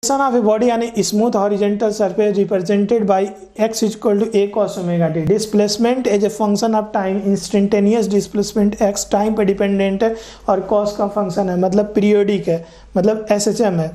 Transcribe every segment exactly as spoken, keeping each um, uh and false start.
Of a body यानी smooth horizontal surface represented by x equal to a cos omega t। Displacement as a function of time, instantaneous displacement x time पे dependent है और cos का function है, मतलब periodic है, मतलब S H M है।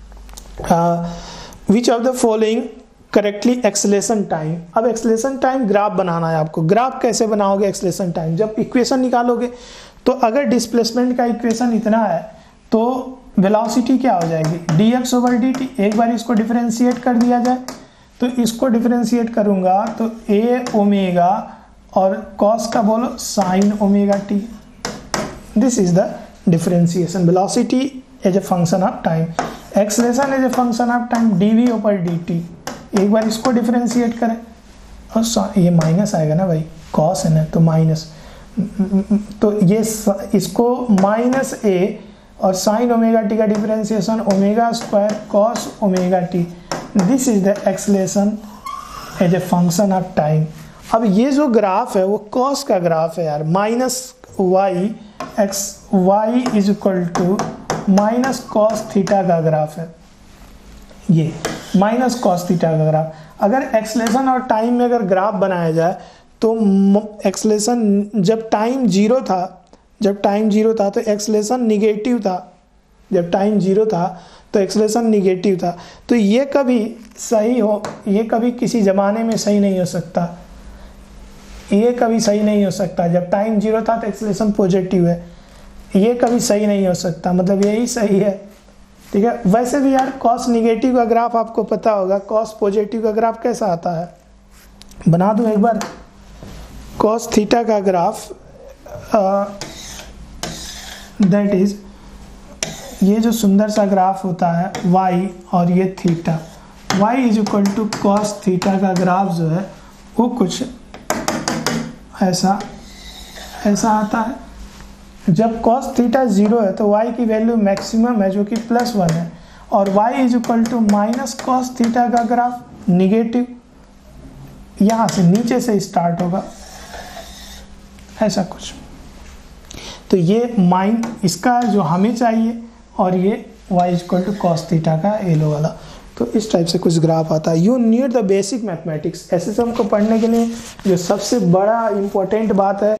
Which of the following correctly acceleration time. अब एक्सेलेरेशन टाइम ग्राफ बनाना है आपको। ग्राफ कैसे बनाओगे एक्सेलेरेशन टाइम? जब इक्वेशन निकालोगे तो अगर डिस्प्लेसमेंट का इक्वेशन इतना है तो वेलोसिटी क्या हो जाएगी, d x over d t. एक बार इसको डिफरेंशिएट कर दिया जाए तो इसको डिफरेंशिएट करूंगा तो ए ओमेगा और कॉस का बोलो sine omega t. This is the differentiation. Velocity as a function of time, acceleration as a function of time, d v over d t. एक बार इसको डिफरेंशिएट करें और ये माइनस आएगा ना भाई, कॉस है ना तो माइनस, तो ये इसको माइनस ए और साइन ओमेगा टी का differentiation omega square cos omega t. This is the acceleration as a function of time. अब ये जो ग्राफ है वो कॉस का ग्राफ है यार, minus y x y is equal to minus cos theta का ग्राफ है, ये माइनस कॉस थीटा का ग्राफ। अगर एक्सेलरेशन और टाइम में अगर ग्राफ बनाया जाए तो एक्सेलरेशन जब टाइम जीरो था जब टाइम जीरो था तो एक्सेलरेशन निगेटिव था, जब टाइम जीरो था तो एक्सेलरेशन निगेटिव था। तो ये कभी सही हो, ये कभी किसी ज़माने में सही नहीं हो सकता, ये कभी सही नहीं हो सकता। जब टाइम जीरो था तो एक्सेलरेशन पॉजिटिव है, ये कभी सही नहीं हो सकता, मतलब यही सही है, ठीक है। वैसे भी यार कॉस निगेटिव का ग्राफ आपको पता होगा, कॉस पॉजिटिव का ग्राफ कैसा आता है, बना दूं एक बार। कॉस थीटा का ग्राफ दैट इज ये जो सुंदर सा ग्राफ होता है y और ये theta, y is equal to cos theta का ग्राफ जो है वो कुछ ऐसा ऐसा आता है। जब कॉस थीटा जीरो है तो y की वैल्यू मैक्सिमम है जो कि प्लस वन है, और y is equal to minus cos theta का ग्राफ निगेटिव, यहाँ से नीचे से स्टार्ट होगा ऐसा कुछ। तो ये माइन इसका जो हमें चाहिए और ये y equal to cos theta का एलो वाला, तो इस टाइप से कुछ ग्राफ आता है। You need the basic mathematics. S S M को पढ़ने के लिए जो सबसे बड़ा इंपॉर्टेंट बात है